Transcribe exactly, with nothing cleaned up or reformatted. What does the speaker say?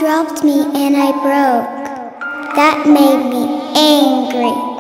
dropped me and I broke. That made me angry.